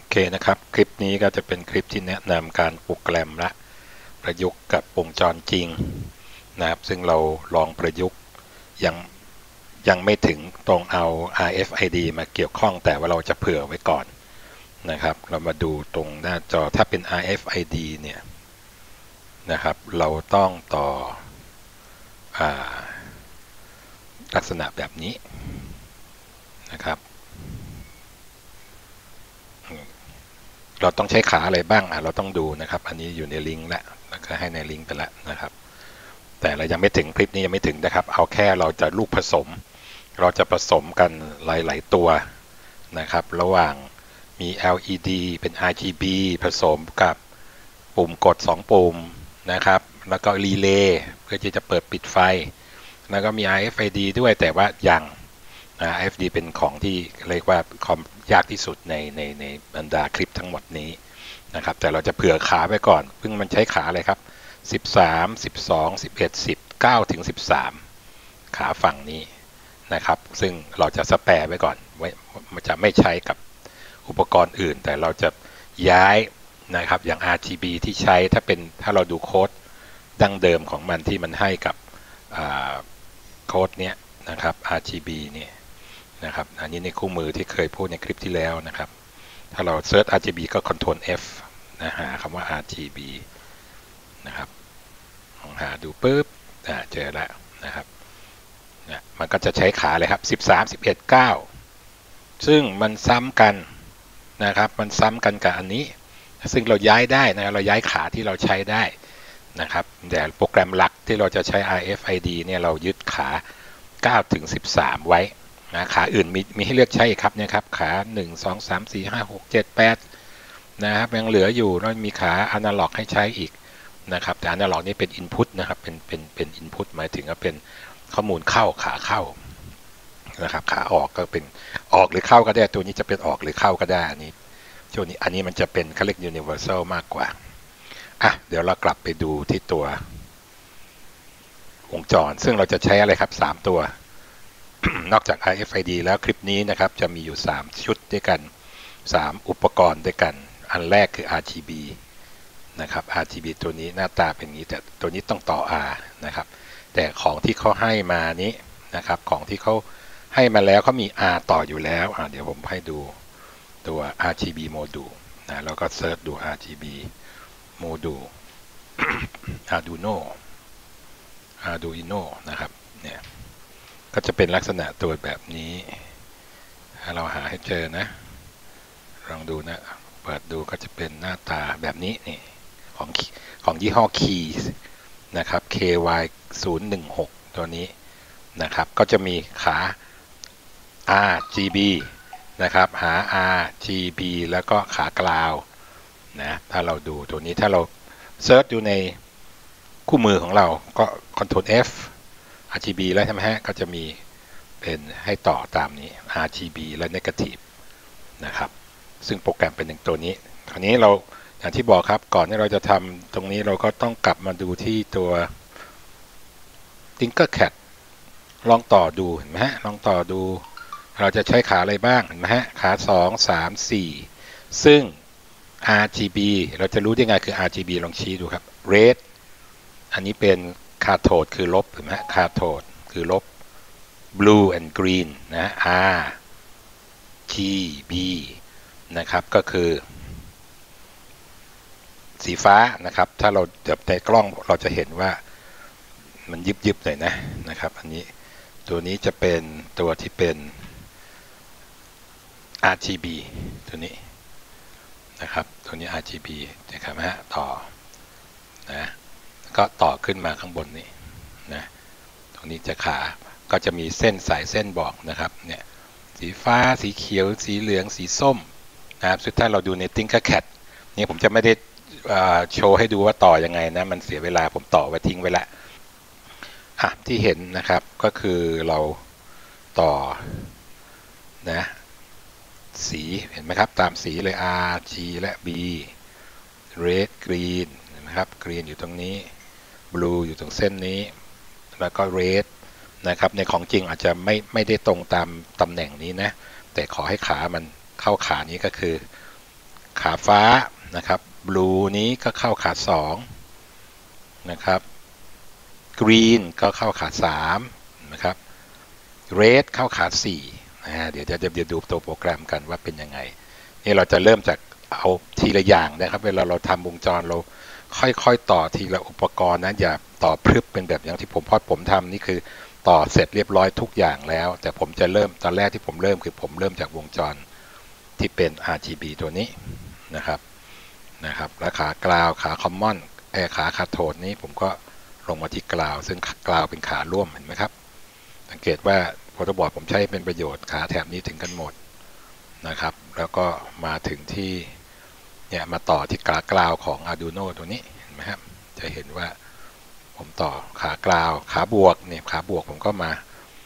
เคนะครับคลิปนี้ก็จะเป็นคลิปที่แนะนำการโปรแกรมและประยุกต์กับวงจรจริงนะครับซึ่งเราลองประยุกต์ยังยังไม่ถึงตรงเอา RFID มาเกี่ยวข้องแต่ว่าเราจะเผื่อไว้ก่อนนะครับเรามาดูตรงหน้าจอถ้าเป็น RFID เนี่ยนะครับเราต้องต่อลักษณะแบบนี้นะครับเราต้องใช้ขาอะไรบ้างเราต้องดูนะครับอันนี้อยู่ในลิงก์แล้วก็ให้ในลิงก์ไปแล้วนะครับแต่เรายังไม่ถึงคลิปนี้ยังไม่ถึงนะครับเอาแค่เราจะลูกผสมเราจะผสมกันหลายๆตัวนะครับระหว่างมี LED เป็น RGB ผสมกับปุ่มกด2ปุ่มนะครับแล้วก็รีเลย์เพื่อที่จะเปิดปิดไฟแล้วก็มี RFID ด้วยแต่ว่ายังRFID เป็นของที่เรียกว่าความยากที่สุดในบรรดาคลิปทั้งหมดนี้นะครับแต่เราจะเผื่อขาไว้ก่อนซึ่งมันใช้ขาอะไรครับ13 12 11 10 9ถึง13ขาฝั่งนี้นะครับซึ่งเราจะสแปร์ไว้ก่อนมันจะไม่ใช้กับอุปกรณ์อื่นแต่เราจะย้ายนะครับอย่าง RGB ที่ใช้ถ้าเราดูโค้ดดั้งเดิมของมันที่มันให้กับโค้ดเนี้ยนะครับ RGB เนี่ยนะครับอันนี้ในคู่มือที่เคยพูดในคลิปที่แล้วนะครับถ้าเราเซิร์ช RGB ก็ Ctrl F นะหาคำว่า RGB นะครับลองหาดูปุ๊บเจอแล้วนะครับมันก็จะใช้ขาเลยครับ13 11 9ซึ่งมันซ้ำกันนะครับมันซ้ำกันกับอันนี้ซึ่งเราย้ายได้นะเราย้ายขาที่เราใช้ได้นะครับแต่โปรแกรมหลักที่เราจะใช้ RFID เนี่ยเรายึดขา9ถึง13ไว้นะขาอื่นมีให้เลือกใช้ครับเนี่ยครับขา1 2 3 4 5 6 7 8นะครับยังเหลืออยู่แล้วมีขาอนาล็อกให้ใช้อีกนะครับแต่อนาล็อกนี่เป็น input นะครับเป็น input หมายถึงว่าเป็นข้อมูลเข้าขาเข้านะครับขาออกก็เป็นออกหรือเข้าก็ได้ตัวนี้จะเป็นออกหรือเข้าก็ได้อันนี้มันจะเป็นเขาเรียก universal มากกว่าเดี๋ยวเรากลับไปดูที่ตัววงจรซึ่งเราจะใช้อะไรครับ3ตัวนอกจาก RFID แล้วคลิปนี้นะครับจะมีอยู่3ชุดด้วยกัน3อุปกรณ์ด้วยกันอันแรกคือ RGB นะครับ RGB ตัวนี้หน้าตาเป็นอย่างนี้แต่ตัวนี้ต้องต่อ R นะครับแต่ของที่เขาให้มานี้นะครับของที่เขาให้มาแล้วเขามี R ต่ออยู่แล้วเดี๋ยวผมให้ดูตัว RGB module นะแล้วก็เซิร์ชดู RGB module Arduino นะครับเนี่ยก็จะเป็นลักษณะตัวแบบนี้เราหาให้เจอนะลองดูนะเปิดดูก็จะเป็นหน้าตาแบบนี้นี่ของยี่ห้อ Keys นะครับ KY016 ตัวนี้นะครับก็จะมีขา RGB นะครับหา RGB แล้วก็ขากราวนะถ้าเราดูตัวนี้ถ้าเราเซิร์ชดูในคู่มือของเราก็ Ctrl F RGB แล้วใช่ไหมฮะก็จะมีเป็นให้ต่อตามนี้ RGB และ Negative นะครับซึ่งโปรแกรมเป็นตัวนี้คราวนี้เราอย่างที่บอกครับก่อนที่เราจะทำตรงนี้เราก็ต้องกลับมาดูที่ตัว Tinkercad ลองต่อดูเห็นไหมฮะลองต่อดูเราจะใช้ขาอะไรบ้างเห็นไหมฮะขา2 3 4ซึ่ง RGB เราจะรู้ได้ไงคือ RGB ลองชี้ดูครับ Red อันนี้เป็นคาโทดคือลบเห็นไหมคาโทดคือลบ blue and green นะ R G B นะครับก็คือสีฟ้านะครับถ้าเราจับในกล้องเราจะเห็นว่ามันยิบหน่อยนะครับอันนี้ตัวนี้จะเป็นตัวที่เป็น RGB ตัวนี้นะครับตัวนี้ RGB นะครับฮะต่อนะก็ต่อขึ้นมาข้างบนนี้นะตรงนี้จะขาก็จะมีเส้นสายเส้นบอกนะครับเนี่ยสีฟ้าสีเขียวสีเหลืองสีส้มนะครับสุดท้ายเราดูใน Tinkercad นี่ผมจะไม่ได้โชว์ให้ดูว่าต่อยังไงนะมันเสียเวลาผมต่อไว้ทิ้งไว้แล้วที่เห็นนะครับก็คือเราต่อนะสีเห็นไหมครับตามสีเลย R G และ B Red Green นะครับ Green อยู่ตรงนี้ Blue อยู่ตรงเส้นนี้แล้วก็ Red นะครับในของจริงอาจจะไม่ได้ตรงตามตำแหน่งนี้นะแต่ขอให้ขามันเข้าขานี้ก็คือขาฟ้านะครับบลูนี้ก็เข้าขา2นะครับกรีนก็เข้าขา3นะครับเรดเข้าขา4เดี๋ยวจะดูตัวโปรแกรมกันว่าเป็นยังไงนี่เราจะเริ่มจากเอาทีละอย่างนะครับเวลาเราทำวงจรเราค่อยๆต่อทีละอุปกรณ์นะอย่าต่อพรึบเป็นแบบอย่างที่ผมทำนี่คือต่อเสร็จเรียบร้อยทุกอย่างแล้วแต่ผมจะเริ่มตอนแรกที่ผมเริ่มคือผมเริ่มจากวงจรที่เป็น RGB ตัวนี้นะครับแล้วขากราวขาคอมมอนขาคาโทดนี้ผมก็ลงมาที่กราวซึ่งกราวเป็นขาร่วมเห็นไหมครับสังเกตว่าโปรโตบอร์ดผมใช้เป็นประโยชน์ขาแถบนี้ถึงกันหมดนะครับแล้วก็มาถึงที่เนี่ยมาต่อที่กราวของ Arduino ตัวนี้เห็นไหมครับจะเห็นว่าผมต่อขากราวขาบวกเนี่ยขาบวกผมก็มา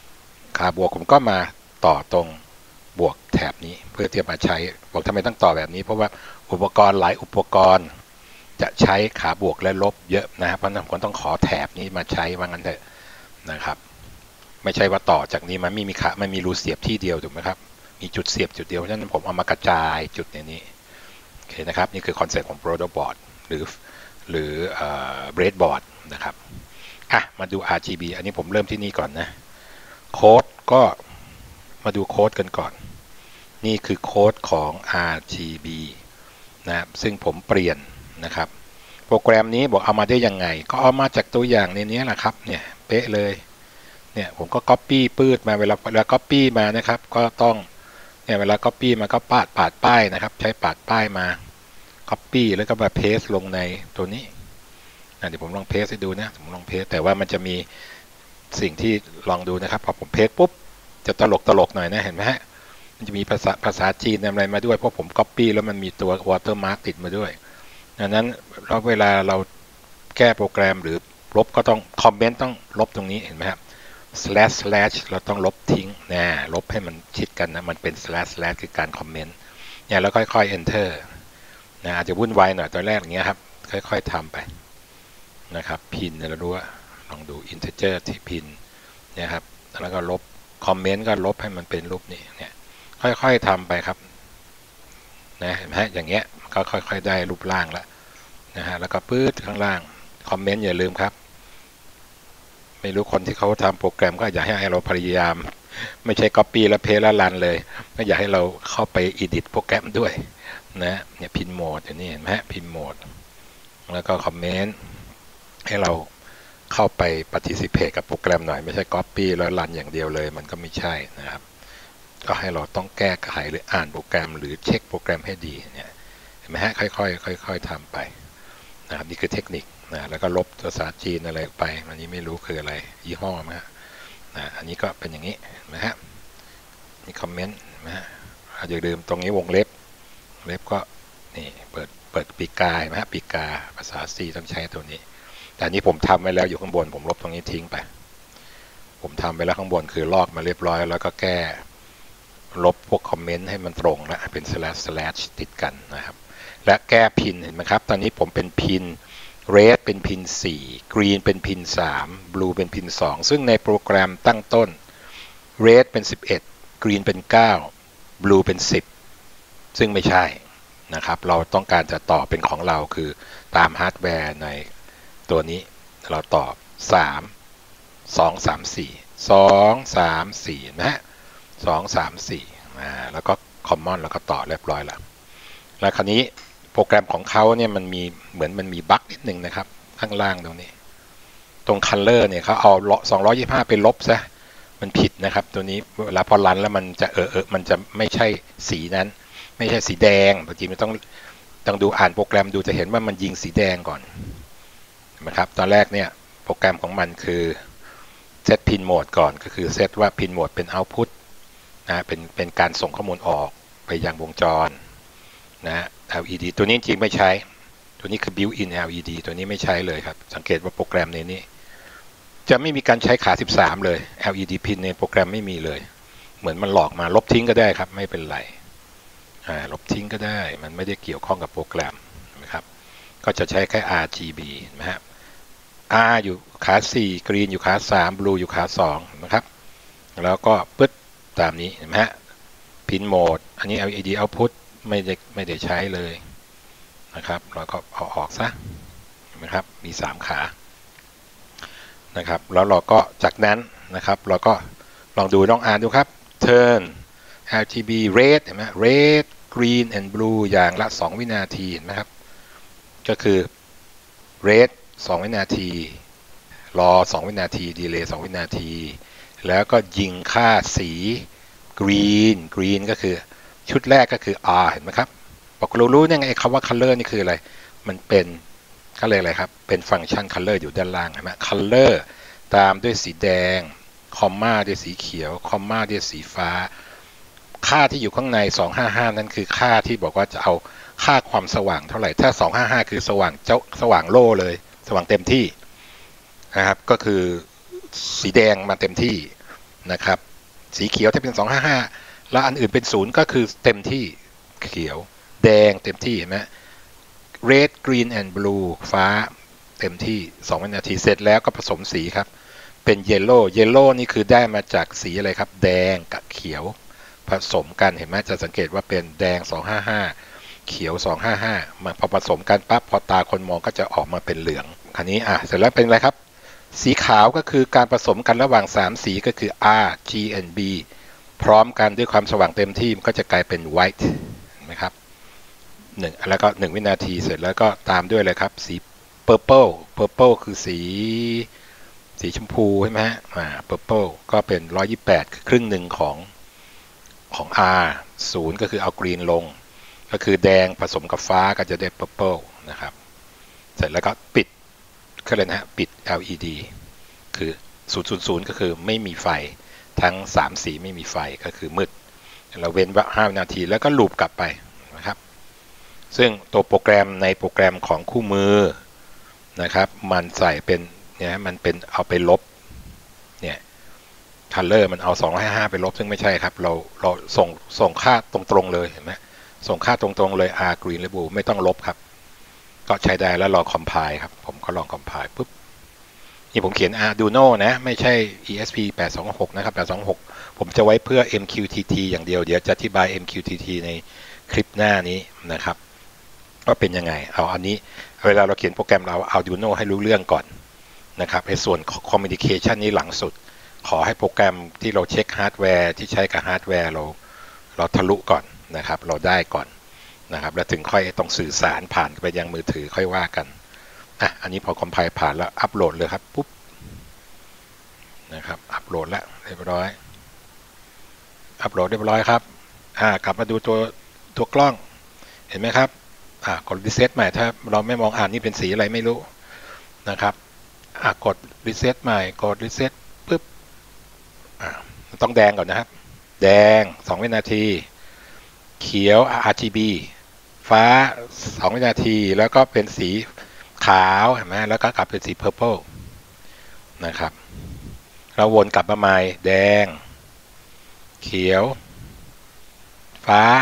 ต่อตรงบวกแถบนี้เพื่อที่จะมาใช้บอกทำไมต้องต่อแบบนี้เพราะว่าอุปกรณ์หลายอุปกรณ์จะใช้ขาบวกและลบเยอะนะครับเพราะนั้นผมต้องขอแถบนี้มาใช้ว่างั้นเถอะนะครับไม่ใช่ว่าต่อจากนี้มันไม่มีรูเสียบที่เดียวถูกไหมครับมีจุดเสียบจุดเดียวเพราะฉะนั้นผมเอามากระจายจุดในนี้โอเคนะครับนี่คือคอนเซ็ปต์ของ protoboard หรือbreadboard นะครับมาดู RGB อันนี้ผมเริ่มที่นี่ก่อนนะโค้ดก็มาดูโค้ดกันก่อนนี่คือโค้ดของ RGB นะซึ่งผมเปลี่ยนนะครับโปรแกรมนี้บอกเอามาได้ยังไงก็เอามาจากตัวอย่างในนี้แหละครับเนี่ยเป๊ะเลยเนี่ยผมก็ copy ปืดมาเวลา copy มานะครับก็ต้องเนี่ยเวลา copy มาก็ปาดป้ายนะครับใช้ปาดป้ายมา copy แล้วก็มา paste ลงในตัวนี้เดี๋ยวผมลอง paste ให้ดูนะผมลอง paste แต่ว่ามันจะมีสิ่งที่ลองดูนะครับพอผม paste ปุ๊บจะตลกหน่อยนะเห็นไหมฮะมันจะมีภาษาจีนอะไรมาด้วยเพราะผม copy แล้วมันมีตัว watermark ติดมาด้วยดังนั้นเวลาเราแก้โปรแกรมหรือลบก็ต้องคอมเมนต์ต้องลบตรงนี้เห็นไหมครับ slash เราต้องลบทิ้งนะลบให้มันชิดกันนะมันเป็น slash คือการคอมเมนต์เนี่ยแล้วค่อยๆ enter นะอาจจะวุ่นวายหน่อยตอนแรกอย่างเงี้ยครับค่อยๆทำไปนะครับพินเราดูว่าลองดู integer ที่พินเนี่ยครับแล้วก็ลบคอมเมนต์ก็ลบให้มันเป็นรูปนี้เนี่ยค่อยๆทำไปครับนะเห็นไหมอย่างเงี้ยก็ค่อยๆได้รูปร่างแล้วนะฮะแล้วก็ปื๊ดข้างล่างคอมเมนต์อย่าลืมครับไม่รู้คนที่เขาทำโปรแกรมก็อยากให้เราพยายามไม่ใช่ copy แล้ว paste แล้วรันเลยก็อยากให้เราเข้าไป edit โปรแกรมด้วยนะเนี่ยพินโหมดอย่างนี้เห็นไหมพินโหมดแล้วก็คอมเมนต์ให้เราเข้าไป participate กับโปรแกรมหน่อยไม่ใช่ copy แล้วรันอย่างเดียวเลยมันก็ไม่ใช่นะครับก็ให้เราต้องแก้ไขหรืออ่านโปรแกรมหรือเช็คโปรแกรมให้ดีเนี่ยเห็นไหมฮะค่อยๆทำไปนะครับนี่คือเทคนิคนะแล้วก็ลบภาษาจีนอะไรไปอันนี้ไม่รู้คืออะไรยี่ห้อมั้ยนะอันนี้ก็เป็นอย่างนี้นะฮะนี่คอมเมนต์นะฮะอย่าลืมตรงนี้วงเล็บก็นี่เปิดปีกกาไหมฮะปีกกาภาษา C ต้องใช้ตัวนี้แต่นี้ผมทำไว้แล้วอยู่ข้างบนผมลบตรงนี้ทิ้งไปผมทำไปแล้วข้างบนคือลอกมาเรียบร้อยแล้วก็แก้ลบพวกคอมเมนต์ให้มันตรงแล้วเป็น slash ติดกันนะครับและแก้พินเห็นไหมครับตอนนี้ผมเป็นพิน red เป็นพิน4 green เป็นพิน3 blue เป็นพิน2ซึ่งในโปรแกรมตั้งต้น red เป็น11 green เป็น9 blue เป็น10ซึ่งไม่ใช่นะครับเราต้องการจะต่อเป็นของเราคือตามฮาร์ดแวร์ในตัวนี้เราต่อ3 2 3 4 2 3 4นะฮะ2 3 4แล้วก็คอมมอนแล้วก็ต่อเรียบร้อยแล้วคราวนี้โปรแกรมของเขาเนี่ยมันมีบั๊กนิดนึงนะครับข้างล่างตรงนี้ตรง color เนี่ยเขาเอา225ไปลบซะมันผิดนะครับตัวนี้เวลาพอรันแล้วมันจะมันจะไม่ใช่สีนั้นไม่ใช่สีแดงบางทีมันต้องดูอ่านโปรแกรมดูจะเห็นว่ามันยิงสีแดงก่อนนะครับตอนแรกเนี่ยโปรแกรมของมันคือเซตพินโหมดก่อนก็คือเซตว่าพินโหมดเป็น output นะเป็นการส่งข้อมูลออกไปยังวงจรนะ LED ตัวนี้จริงไม่ใช้ตัวนี้คือ built in LED ตัวนี้ไม่ใช้เลยครับสังเกตว่าโปรแกรมในนี้จะไม่มีการใช้ขา13เลย LED พินในโปรแกรมไม่มีเลยเหมือนมันหลอกมาลบทิ้งก็ได้ครับไม่เป็นไรลบทิ้งก็ได้มันไม่ได้เกี่ยวข้องกับโปรแกรมนะครับก็จะใช้แค่ RGB นะฮะ R อยู่ขา4 Green อยู่ขา3 Blue อยู่ขา2นะครับแล้วก็ปึ๊ดตามนี้เห็นไหมฮะพินโหมดอันนี้ LED output ไม่ได้ใช้เลยนะครับเราก็เอาออกซะนะครับมี3ขานะครับแล้วเราก็จากนั้นนะครับเราก็ลองดูลองอ่านดูครับ turn RGB red เห็นไหม red green and blue อย่างละ2วินาทีเห็นไหมครับก็คือ red 2วินาทีรอ2วินาทีดีเลย์2วินาทีแล้วก็ยิงค่าสี green ก็คือชุดแรกก็คือ R เห็นไหมครับบอกรู้ยังไงคำว่า color นี่คืออะไรมันเป็นเขาเรียกอะไรครับเป็นฟังก์ชัน color อยู่ด้านล่างเห็นไหม color ตามด้วยสีแดงคอมมาด้วยสีเขียวคอมมาด้วยสีฟ้าค่าที่อยู่ข้างใน255นั่นคือค่าที่บอกว่าจะเอาค่าความสว่างเท่าไหร่ถ้า255คือสว่างโล่เลยสว่างเต็มที่นะครับก็คือสีแดงมาเต็มที่นะครับสีเขียวถ้าเป็น255แล้วอันอื่นเป็น0ก็คือเต็มที่เขียวแดงเต็มที่เห็นไหม red green and blue ฟ้าเต็มที่2วินาทีเสร็จแล้วก็ผสมสีครับเป็น yellow นี่คือได้มาจากสีอะไรครับแดงกับเขียวผสมกันเห็นไหมจะสังเกตว่าเป็นแดง255เขียว255มาพอผสมกันปั๊บพอตาคนมองก็จะออกมาเป็นเหลืองคันนี้เสร็จแล้วเป็นอะไรครับสีขาวก็คือการผสมกันระหว่าง3สีก็คือ R G and B พร้อมกันด้วยความสว่างเต็มที่มันก็จะกลายเป็น white เห็นไหมครับแล้วก็1วินาทีเสร็จแล้วก็ตามด้วยเลยครับสี purple คือสีชมพูใช่ไหมฮะpurple ก็เป็น128คือครึ่งหนึ่งของ R 0ก็คือเอา green ลงก็คือแดงผสมกับฟ้าก็จะได้ purple นะครับเสร็จแล้วก็ปิดก็เลยนะฮะปิด LED คือ000ก็คือไม่มีไฟทั้ง3สีไม่มีไฟก็คือมืดเราเว้นไว้5วินาทีแล้วก็ลูปกลับไปนะครับซึ่งตัวโปรแกรมในโปรแกรมของคู่มือนะครับมันใส่เป็นเนี่ยมันเป็นเอาไปลบเนี่ยcolor มันเอา255ไปลบซึ่งไม่ใช่ครับเราส่งค่าตรงๆเลยเห็นไหมส่งค่าตรงๆเลย R green และ blue ไม่ต้องลบครับก็ใช้ได้แล้วลองคอมไพล์ครับผมก็ลองคอมไพล์ปุ๊บนี่ผมเขียน Arduino นะไม่ใช่ ESP 826นะครับ826ผมจะไว้เพื่อ MQTT อย่างเดียวเดี๋ยวจะอธิบาย MQTT ในคลิปหน้านี้นะครับว่าเป็นยังไงเอาอันนี้เวลาเราเขียนโปรแกรมเรา Arduino ให้รู้เรื่องก่อนนะครับในส่วน Communication นี้หลังสุดขอให้โปรแกรมที่เราเช็คฮาร์ดแวร์ที่ใช้กับฮาร์ดแวร์เราทะลุก่อนนะครับเราได้ก่อนนะครับแล้วถึงค่อยต้องสื่อสารผ่านไปยังมือถือค่อยว่ากันอันนี้พอคอมไพล์ผ่านแล้วอัปโหลดเลยครับปุ๊บนะครับอัปโหลดแล้วเรียบร้อยอัปโหลดเรียบร้อยครับกลับมาดูตัวกล้องเห็นไหมครับกดรีเซ็ตใหม่ถ้าเราไม่มองนี่เป็นสีอะไรไม่รู้นะครับกดรีเซ็ตใหม่กดรีเซ็ตปุ๊บต้องแดงก่อนนะครับแดง2วินาทีเขียว RGB ฟ้า2วินาทีแล้วก็เป็นสีขาวเห็นไหมแล้วก็กลับเป็นสี purple นะครับเราวนกลับมาใหม่แดงเขียวฟ้า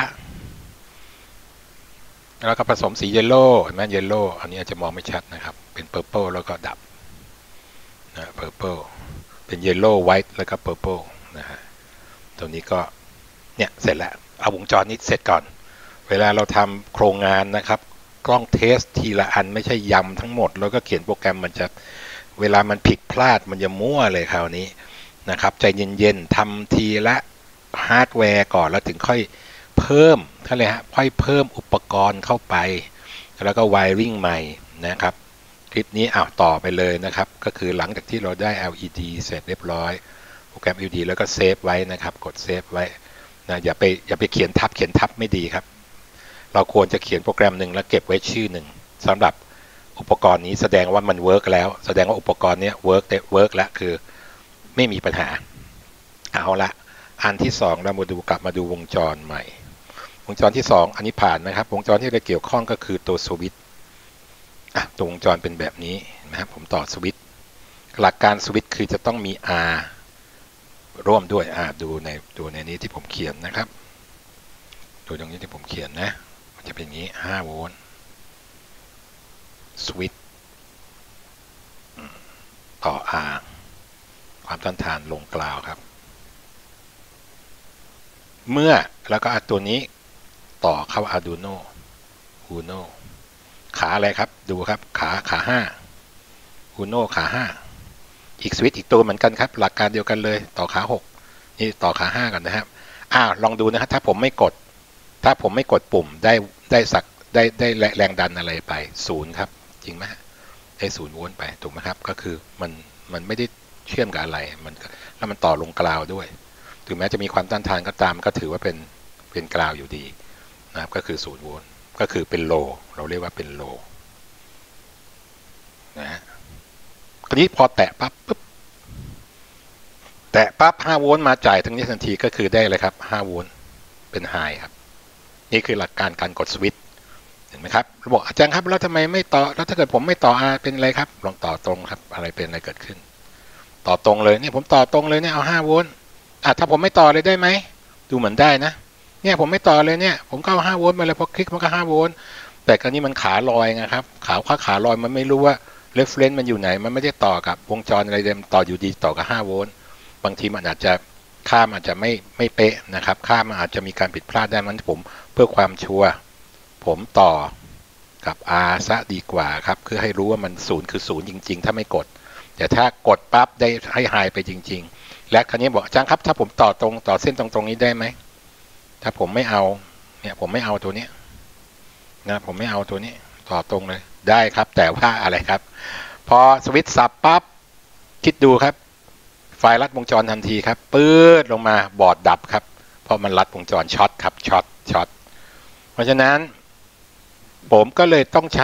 แล้วก็ผสมสีเยลโล่เห็นไหมเยลโล่อันนี้อาจจะมองไม่ชัดนะครับเป็น purple แล้วก็ดับpurple เป็น yellow white แล้วก็ purple นะฮะตัวนี้ก็เนี่ยเสร็จแล้วเอาวงจรนี้เสร็จก่อนเวลาเราทำโครงงานนะครับกล้องเทสทีละอันไม่ใช่ยำทั้งหมดแล้วก็เขียนโปรแกรมมันจะเวลามันผิดพลาดมันจะมั่วเลยคราวนี้นะครับใจเย็นๆทำทีละฮาร์ดแวร์ก่อนแล้วถึงค่อยเพิ่มค่อยเพิ่มอุปกรณ์เข้าไปแล้วก็ไวริ่งใหม่นะครับคลิปนี้ต่อไปเลยนะครับก็คือหลังจากที่เราได้ LED เสร็จเรียบร้อยโปรแกรม LED แล้วก็เซฟไว้นะครับกดเซฟไว้นะอย่าไปเขียนทับไม่ดีครับเราควรจะเขียนโปรแกรมหนึ่งแล้วเก็บไว้ชื่อหนึ่งสำหรับอุปกรณ์นี้แสดงว่ามันเวิร์กแล้วแสดงว่าอุปกรณ์นี้เวิร์กแล้วคือไม่มีปัญหาเอาละอันที่2เรากลับมาดูวงจรใหม่วงจรที่2อันนี้ผ่านนะครับวงจรที่เราเกี่ยวข้องก็คือตัวสวิตช์ตัววงจรเป็นแบบนี้นะครับผมต่อสวิตช์หลักการสวิตช์คือจะต้องมี R ร่วมด้วยดูในนี้ที่ผมเขียนนะครับดูตรงนี้ที่ผมเขียนนะมันจะเป็นอย่างนี้5โวลต์สวิตช์ต่อ R ความต้านทานลงกราวครับเมื่อแล้วก็ตัวนี้ต่อเข้า Arduino Uno ขาอะไรครับดูครับขา5 Uno ขา5อีกสวิตช์อีกตัวเหมือนกันครับหลักการเดียวกันเลยต่อขา6นี่ต่อขา5กันนะครับลองดูนะครับถ้าผมไม่กดปุ่มได้สักได้แรงดันอะไรไป0ครับจริงไหมได้0 โวลต์ไปถูกไหมครับก็คือมันไม่ได้เชื่อมกับอะไรแล้วมันต่อลงกราวด้วยถึงแม้จะมีความต้านทานก็ตามก็ถือว่าเป็นกราวอยู่ดีนะครับก็คือ0 โวลต์ก็คือเป็นโลเราเรียกว่าเป็นโลนะฮะคราวนี้พอแตะปั๊บ5 โวลต์มาจ่ายทั้งนี้ทันทีก็คือได้เลยครับ5 โวลต์เป็นไฮครับนี่คือหลักการการกดสวิตช์เห็นไหมครับเราบอกอาจารย์ครับแล้วทำไมไม่ต่อแล้วถ้าเกิดผมไม่ต่อเป็นอะไรครับลองต่อตรงครับอะไรเป็นอะไรเกิดขึ้นต่อตรงเลยเนี่ยผมต่อตรงเลยเนี่ยเอา5 โวลต์ถ้าผมไม่ต่อเลยได้ไหมดูเหมือนได้นะเนี่ยผมไม่ต่อเลยเนี่ยผมก็เอา5 โวลต์มาเลยพอคลิกมันก็5 โวลต์แต่คราวนี้มันขาลอยนะครับขาลอยมันไม่รู้ว่าเรฟเฟรนซ์มันอยู่ไหนมันไม่ได้ต่อกับวงจรอะไรเดิมต่ออยู่ดีต่อกับ5 โวลต์บางทีมันอาจจะค่ามันอาจจะไม่เป๊ะนะครับค่ามันอาจจะมีการผิดพลาดได้มันผมเพื่อความชัวร์ผมต่อกับ R ซะดีกว่าครับคือให้รู้ว่ามัน0คือ0จริงๆถ้าไม่กดแต่ถ้ากดปั๊บได้ให้ไฮไปจริงๆและคราวนี้บอกอาจารย์ครับถ้าผมต่อเส้นตรงนี้ได้ไหมถ้าผมไม่เอาเนี่ยผมไม่เอาตัวนี้นะผมไม่เอาตัวนี้ต่อตรงเลยได้ครับแต่ว่าอะไรครับพอสวิตช์สับปั๊บคิดดูครับไฟลัดวงจรทันทีครับปื๊ดลงมาบอร์ดดับครับเพราะมันลัดวงจรช็อตครับช็อตเพราะฉะนั้นผมก็เลยต้องใช้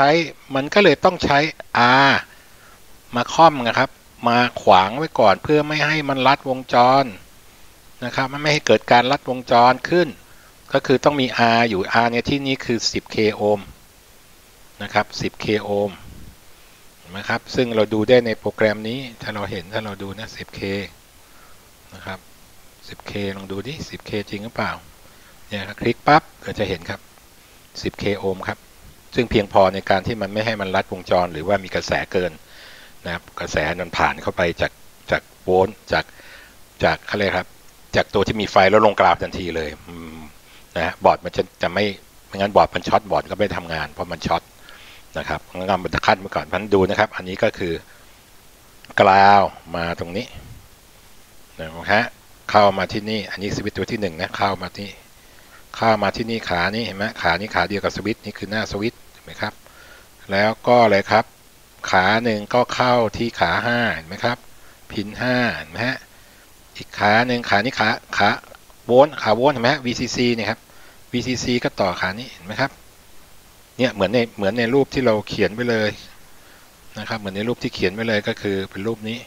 R มาค่อมนะครับมาขวางไว้ก่อนเพื่อไม่ให้มันลัดวงจรนะครับไม่ให้เกิดการลัดวงจรขึ้นก็คือต้องมี R อยู่ R เนี่ยที่นี้คือ 10K โอห์มนะครับ 10K โอห์มนะครับซึ่งเราดูได้ในโปรแกรมนี้ถ้าเราดูนะ 10K นะครับ 10K ลองดูดิ 10K จริงหรือเปล่าเนี่ยคลิกปั๊บเราจะเห็นครับ 10K โอห์มครับซึ่งเพียงพอในการที่มันไม่ให้มันลัดวงจรหรือว่ามีกระแสเกินนะครับกระแสมันผ่านเข้าไปจากโวลต์จากอะไรครับจากตัวที่มีไฟแล้วลงกราฟทันทีเลยนะบอร์ดมันจะไม่งั้นบอร์ดมันช็อตบอร์ดก็ไม่ทำงานเพราะมันช็อตนะครับงั้นมันจะขั้นมาก่อนพันดูนะครับอันนี้ก็คือกราวมาตรงนี้นะฮะเข้ามาที่นี่อันนี้สวิตช์ตัวที่1นะเข้ามาที่นี่ขานี้เห็นไหมขานี้ขาเดียวกับสวิตช์นี่คือหน้าสวิตช์เห็นไหมครับแล้วก็อะไรครับขาหนึ่งก็เข้าที่ขา5เห็นไหมครับพิน5เห็นไหมฮะอีกขาหนึ่งขานี้ขาโวลต์เห็นไหม VCC เนี่ยครับ VCC ก็ต่อขานี้เห็นไหมครับเนี่ยเหมือนในรูปที่เราเขียนไปเลยนะครับเหมือนในรูปที่เขียนไปเลยก็คือเป็นรูปนี้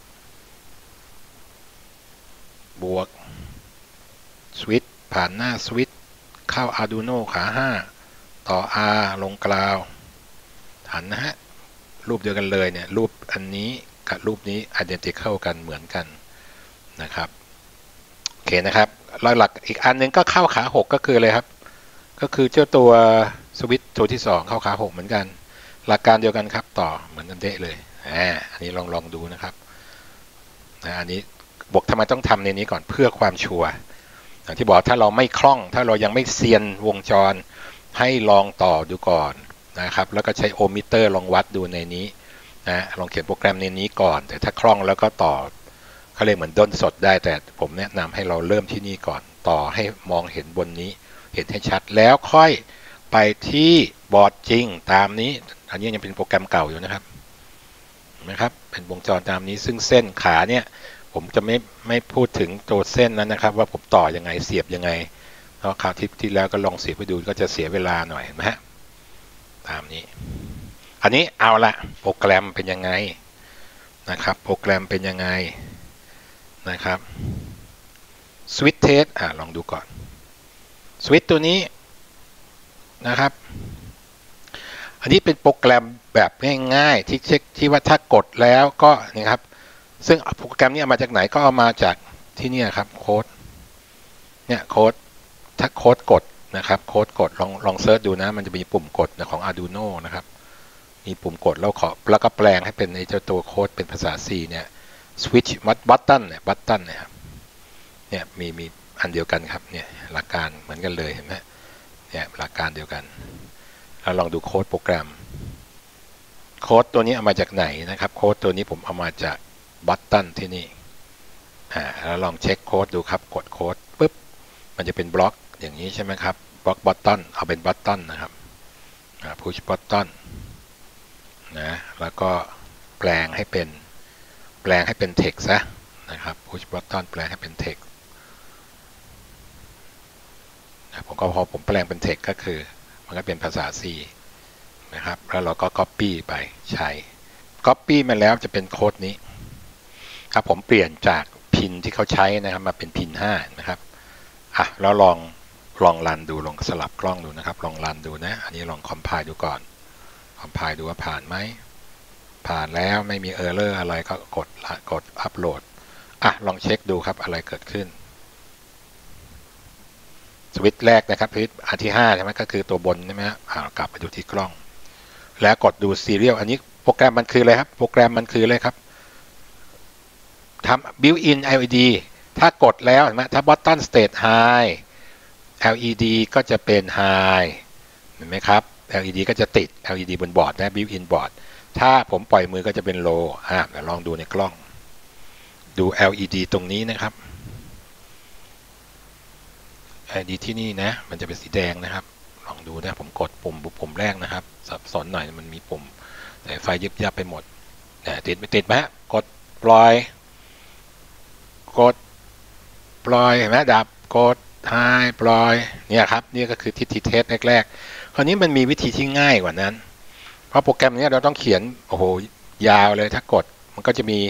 บวกสวิตช์ผ่านหน้าสวิตช์เข้า Arduino ขา5ต่อ R ลงกราวหันนะฮะรูปเดียวกันเลยเนี่ยรูปอันนี้กับรูปนี้ identical กันเหมือนกันนะครับโอเคนะครับหลักอีกอันนึงก็เข้าขา6ก็คืออะไรครับก็คือเจ้าตัวสวิตช์ตัวที่2เข้าขา6เหมือนกันหลักการเดียวกันครับต่อเหมือนกันเดะเลยอันนี้ลองดูนะครับอันนี้บอกทำไมต้องทำในนี้ก่อนเพื่อความชัวร์อย่างที่บอกถ้าเราไม่คล่องถ้าเรายังไม่เซียนวงจรให้ลองต่อดูก่อนนะครับแล้วก็ใช้โอห์มมิเตอร์ลองวัดดูในนี้นะลองเขียนโปรแกรมในนี้ก่อนแต่ถ้าคล่องแล้วก็ต่อเขาเรียกเหมือนด้นสดได้แต่ผมแนะนำให้เราเริ่มที่นี่ก่อนต่อให้มองเห็นบนนี้เห็นให้ชัดแล้วค่อยไปที่บอร์ดจริงตามนี้อันนี้ยังเป็นโปรแกรมเก่าอยู่นะครับเป็นวงจรตามนี้ซึ่งเส้นขาเนี่ยผมจะไม่พูดถึงตัวเส้นนั้นนะครับว่าผมต่อยังไงเสียบยังไงเพราะคราวที่แล้วก็ลองเสียบไปดูก็จะเสียเวลาหน่อยเห็นไหมฮะตามนี้อันนี้เอาละโปรแกรมเป็นยังไงนะครับโปรแกรมเป็นยังไงนะครับสวิตช์เทสลองดูก่อนสวิตช์ตัวนี้นะครับอันนี้เป็นโปรแกรมแบบง่ายๆที่เช็คที่ว่าถ้ากดแล้วก็นะครับซึ่งโปรแกรมนี้มาจากไหนก็เอามาจากที่นี่ครับโค้ดเนี่ยโค้ดถ้าโค้ดกดนะครับโค้ดกดลองเซิร์ชดูนะมันจะมีปุ่มกดของ Arduino นะครับมีปุ่มกดแล้วก็แปลงให้เป็นในเจ้าตัวโค้ดเป็นภาษา C เนี่ย switch button เนี่ย button เนี่ยครับเนี่ยมีอันเดียวกันครับเนี่ยหลักการเหมือนกันเลยเห็นไหมเนี่ยหลักการเดียวกันเราลองดูโค้ดโปรแกรมโค้ดตัวนี้เอามาจากไหนนะครับโค้ดตัวนี้ผมเอามาจากบัตตันที่นี่แล้วลองเช็คโค้ดดูครับกดโค้ดปุ๊บมันจะเป็นบล็อกอย่างนี้ใช่ไหมครับบล็อกบัตตันเอาเป็นบัตตันนะครับpush button นะแล้วก็แปลงให้เป็นtext ซะนะครับ push button แปลงให้เป็น text ผมก็พอผมแปลงเป็น text ก็คือมันก็เป็นภาษา C นะครับแล้วเราก็ copy ไปใช้ copy มาแล้วจะเป็นโค้ดนี้ครับผมเปลี่ยนจากพินที่เขาใช้นะครับมาเป็นพิน5นะครับแล้วลองรันดูลองสลับกล้องดูนะครับลองรันดูนะอันนี้ลองคอมไพล์ดูก่อนคอมไพล์ดูว่าผ่านไหมผ่านแล้วไม่มีเออร์เลอร์อะไรก็กดอัปโหลดลองเช็คดูครับอะไรเกิดขึ้นสวิตช์แรกนะครับสวิตช์อันที่5ใช่ไหมก็คือตัวบนใช่ไหมกลับมาดูที่กล้องแล้วกดดู Serial อันนี้โปรแกรมมันคืออะไรครับโปรแกรมมันคืออะไรครับทำ built-in LED ถ้ากดแล้วเห็นไหมถ้า button state high LED ก็จะเป็น high เห็นไหมครับ LED ก็จะติด LED บนบอร์ดนะ built-in บอร์ดถ้าผมปล่อยมือก็จะเป็น low เดี๋ยวลองดูในกล้องดู LED ตรงนี้นะครับ LED ที่นี่นะมันจะเป็นสีแดงนะครับลองดูนะผมกดปุ่มแรกนะครับสับสนหน่อยมันมีปุ่มแต่ไฟยิบยับไปหมดติดไม่ติดไหมกดปล่อยเห็นไหมดับกดให้ปล่อยเนี่ยครับนี่ก็คือที่เทสแรกๆคราวนี้มันมีวิธีที่ง่ายกว่านั้นเพราะโปรแกรมนี้เราต้องเขียนโอ้โหยาวเลยถ้ากดมันก็จะมี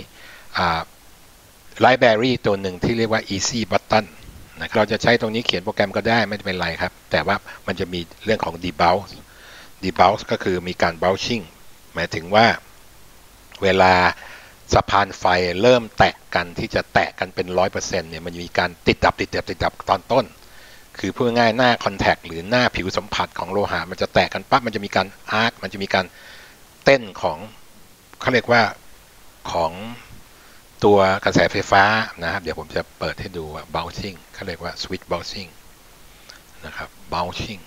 library ตัวหนึ่งที่เรียกว่า easy button นะเราจะใช้ตรงนี้เขียนโปรแกรมก็ได้ไม่เป็นไรครับแต่ว่ามันจะมีเรื่องของ debounce ก็คือมีการ bouncing หมายถึงว่าเวลาสะพานไฟเริ่มแตะกันที่จะแตะกันเป็น 100% เนี่ยมันมีการติดดับตอนต้นคือพูดง่ายหน้าคอนแทคหรือหน้าผิวสัมผัสของโลหะมันจะแตะกันปั๊บมันจะมีการอาร์คมันจะมีการเต้นของเขาเรียกว่าของตัวกระแสไฟฟ้านะครับเดี๋ยวผมจะเปิดให้ดูว่า bouncing เขาเรียกว่า switch bouncing นะครับ bouncing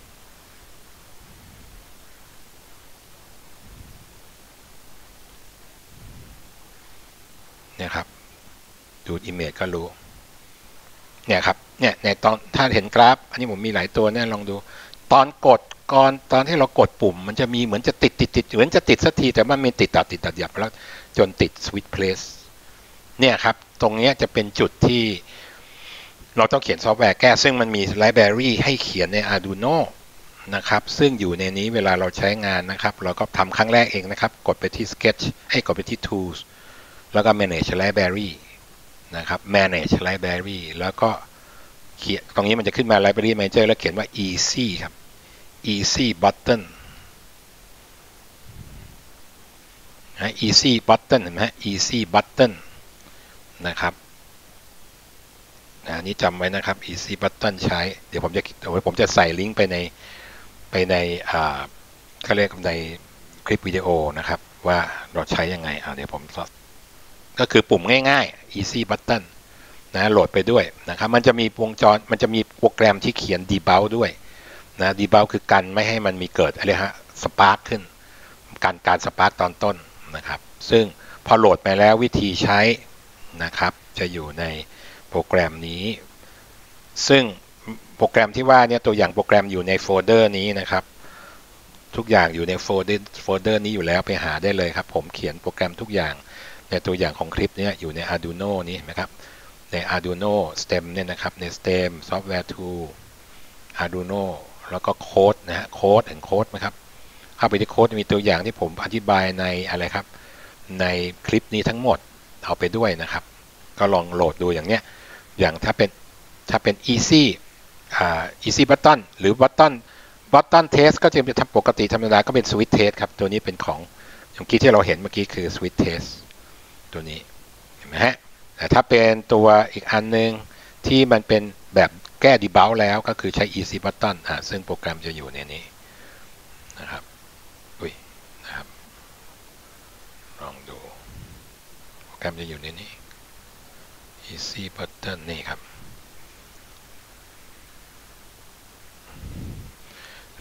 เนี่ยครับดู image ก็รู้เนี่ยครับเนี่ยในถ้าเห็นกราฟอันนี้ผมมีหลายตัวเนี่ยลองดูตอนกดก่อนตอนที่เรากดปุ่มมันจะมีเหมือนจะติดเหมือนจะติดสักทีแต่มันมีติดดับแล้วจนติด switch place เนี่ยครับตรงนี้จะเป็นจุดที่เราต้องเขียนซอฟต์แวร์แก้ซึ่งมันมี library ให้เขียนใน Arduino นะครับซึ่งอยู่ในนี้เวลาเราใช้งานนะครับเราก็ทำครั้งแรกเองนะครับกดไปที่ sketch กดไปที่ tools แล้วก็ manage library นะครับ manage library แล้วก็เขียนตรงนี้มันจะขึ้นมา library manager แล้วเขียนว่า easy ครับ easy button easy button เห็นไหม easy button นะครับนี้จำไว้นะครับ easy button ใช้เดี๋ยวผมจะใส่ลิงก์ไปในเขาเรียกในคลิปวิดีโอนะครับว่าเราใช้ยังไงเดี๋ยวผมก็คือปุ่มง่ายๆ easy button นะโหลดไปด้วยนะครับมันจะมีมันจะมีโปรแกรมที่เขียน debug ด้วยนะ debug คือกันไม่ให้มันมีเกิดอะไรสปาร์คขึ้นการสปาร์คตอนต้นนะครับซึ่งพอโหลดไปแล้ววิธีใช้นะครับจะอยู่ในโปรแกรมนี้ซึ่งโปรแกรมที่ว่าเนี่ยตัวอย่างโปรแกรมอยู่ในโฟลเดอร์นี้นะครับทุกอย่างอยู่ในโฟลเดอร์นี้อยู่แล้วไปหาได้เลยครับผมเขียนโปรแกรมทุกอย่างในตัวอย่างของคลิปนี้อยู่ใน Arduino นี้นะครับใน Arduino Stem เนี่ยนะครับใน Stem Software Tool Arduino แล้วก็โค้ดนะฮะโค้ดนะครับเข้าไปที่โค้ดมีตัวอย่างที่ผมอธิบายในอะไรครับในคลิปนี้ทั้งหมดเอาไปด้วยนะครับก็ลองโหลดดูอย่างเนี้ยอย่างถ้าเป็น easy button หรือ button test ก็จะเป็นปกติธรรมดาก็เป็น switch test ครับตัวนี้เป็นของอย่างที่เราเห็นเมื่อกี้คือ switch test ตัวนี้เห็นไหมฮะแต่ถ้าเป็นตัวอีกอันนึงที่มันเป็นแบบแก้ debug แล้วก็คือใช้ easy button ซึ่งโปรแกรมจะอยู่ในนี้นะครับนะครับลองดูโปรแกรมจะอยู่ในนี้ easy button นี่ครับ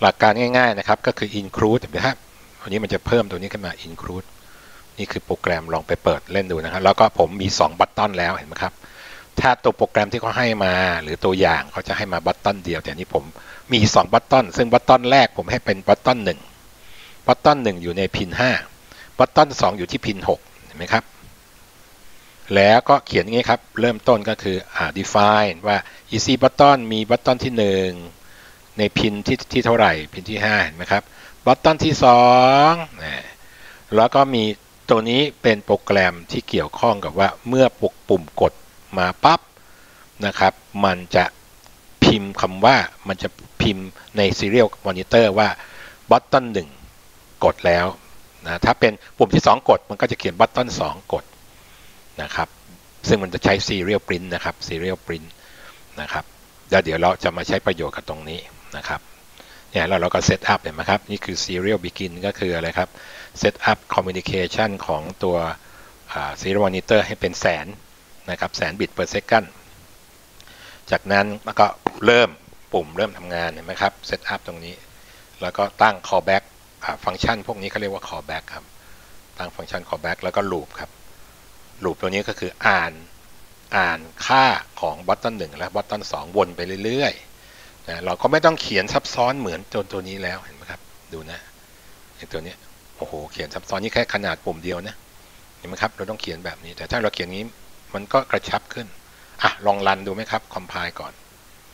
หลักการง่ายๆนะครับก็คือ include เห็นไหมครับวันนี้มันจะเพิ่มตัวนี้ขึ้นมา include นี่คือโปรแกรมลองไปเปิดเล่นดูนะครับแล้วก็ผมมี2บัตตอนแล้วเห็นไหมครับถ้าตัวโปรแกรมที่เขาให้มาหรือตัวอย่างเขาจะให้มาบัตตอนเดียวแต่นี้ผมมี2บัตตอนซึ่งบัตตอนแรกผมให้เป็นบัตตอน1บัตตอน1อยู่ในพิน5บัตตอน2อยู่ที่พิน6เห็นไหมครับแล้วก็เขียนอย่างนี้ครับเริ่มต้นก็คือdefine ว่า easy button มีบัตตอนที่1ในพินที่เท่าไหร่พินที่5เห็นไหมครับบัตตอนที่2แล้วก็มีตัวนี้เป็นโปรแกรมที่เกี่ยวข้องกับว่าเมื่อปุ่มกดมาปั๊บนะครับมันจะพิมพ์คำว่ามันจะพิมพ์ใน serial monitor ว่าบัตตอน1กดแล้วนะถ้าเป็นปุ่มที่2กดมันก็จะเขียนบัตตอน2กดนะครับซึ่งมันจะใช้ serial print นะครับ serial print นะครับแล้วเดี๋ยวเราจะมาใช้ประโยชน์กับตรงนี้นะครับเนี่ยแล้วเราก็ set up เห็นไหมครับนี่คือ serial begin ก็คืออะไรครับ set up communication ของตัว serial monitor ให้เป็นแสนนะครับแสนบิต per second จากนั้นก็เริ่มปุ่มเริ่มทำงานเห็นไหมครับ set up ตรงนี้แล้วก็ตั้ง callback ฟังก์ชันพวกนี้เขาเรียกว่า callback ครับตั้งฟังก์ชัน callback แล้วก็ loop ครับ loop ตัวนี้ก็คืออ่านค่าของบัตตอน1และบัตตอน2วนไปเรื่อยๆนะเราก็ไม่ต้องเขียนซับซ้อนเหมือนตัวนี้แล้วเห็นไหมครับดูนะไอ้ตัวนี้โอ้โหเขียนซับซ้อนนี่แค่ขนาดปุ่มเดียวนะเห็นไหมครับเราต้องเขียนแบบนี้แต่ถ้าเราเขียนนี้มันก็กระชับขึ้นลองรันดูไหมครับคอมไพล์ก่อน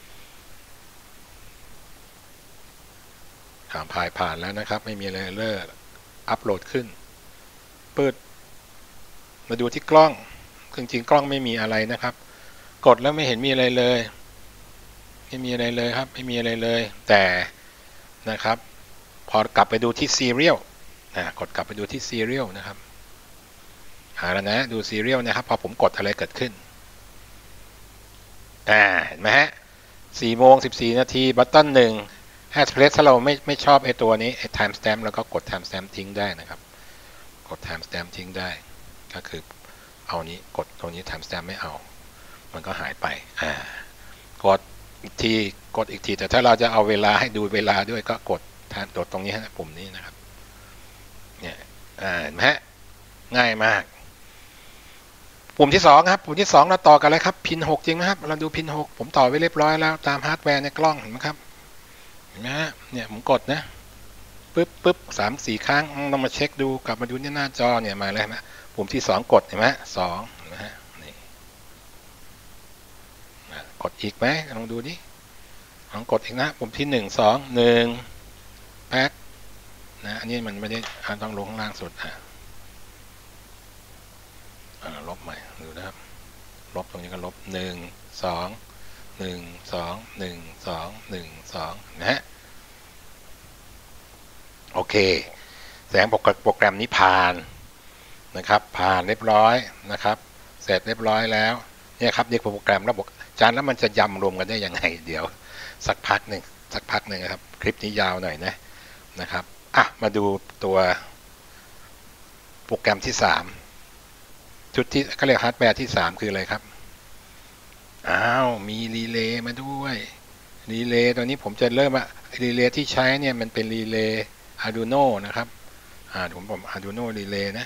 ผ่านแล้วนะครับไม่มีอะไรเลอร์อัปโหลดขึ้นเปิดมาดูที่กล้องจริงๆกล้องไม่มีอะไรนะครับกดแล้วไม่เห็นมีอะไรเลยไม่มีอะไรเลยครับไม่มีอะไรเลยแต่นะครับพอกลับไปดูที่ serial กดกลับไปดูที่ serial นะครับหาแล้วนะดู serial นะครับพอผมกดอะไรเกิดขึ้นเห็นไหมฮะ4:14 นาทีบัตตอน1ถ้าเราไม่ชอบไอ้ตัวนี้ไอ้ time stamp แล้วก็กด time stamp ทิ้งได้นะครับกด time stamp ทิ้งได้ก็คือเอานี้กดตรงนี้ time stamp ไม่เอามันก็หายไปกดอีกทีแต่ถ้าเราจะเอาเวลาให้ดูเวลาด้วยก็กดตรงนี้ฮะปุ่มนี้นะครับเนี่ยเห็นไหมฮะง่ายมากปุ่มที่2ครับปุ่มที่2เราต่อกันเลยครับพิน6จริงไหมครับเราดูพิน6ผมต่อไว้เรียบร้อยแล้วตามฮาร์ดแวร์ในกล้องเห็นไหมครับเห็นไหมฮะเนี่ยผมกดนะปึ๊บ3-4 ครั้งเรามาเช็คดูกลับมาดูที่หน้าจอเนี่ยมาแล้วนะปุ่มที่2กดเห็นไหม2เห็นไหมฮะนี่กดอีกไหมลองดูดิลองกดอีกนะปุ่มที่1 2 1แพ็คนะอันนี้มันไม่ได้ต้องลงข้างล่างสุดลบใหม่ดูนะครับลบตรงนี้ก็ลบ1 2 1 2 1 2 1 2นะฮะโอเคแสดงโปรแกรมนี้ผ่านนะครับผ่านเรียบร้อยนะครับเสร็จเรียบร้อยแล้วเนี่ยครับนี่โปรแกรมระบบจานแล้วมันจะยำรวมกันได้ยังไงเดี๋ยวสักพักหนึ่งครับคลิปนี้ยาวหน่อยนะครับมาดูตัวโปรแกรมที่3ชุดที่เขาเรียกฮาร์ดแวร์ที่3คืออะไรครับมีรีเลย์มาด้วยรีเลย์ตัวนี้ผมจะเริ่มรีเลย์ที่ใช้เนี่ยมันเป็นรีเลย์ Arduino นะครับผมArduino รีเลย์นะ